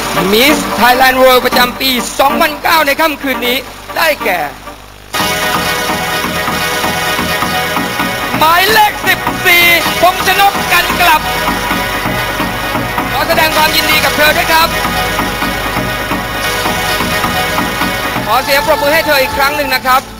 มิสไทยแลนด์เวิลด์ประจำปี 2009 ในค่ำคืนนี้ได้แก่ หมายเลข 14 พงษ์ชนกกันกลับขอแสดงความยินดีกับเธอด้วยครับขอเสียงปรบมือให้เธออีกครั้งหนึ่งนะครับ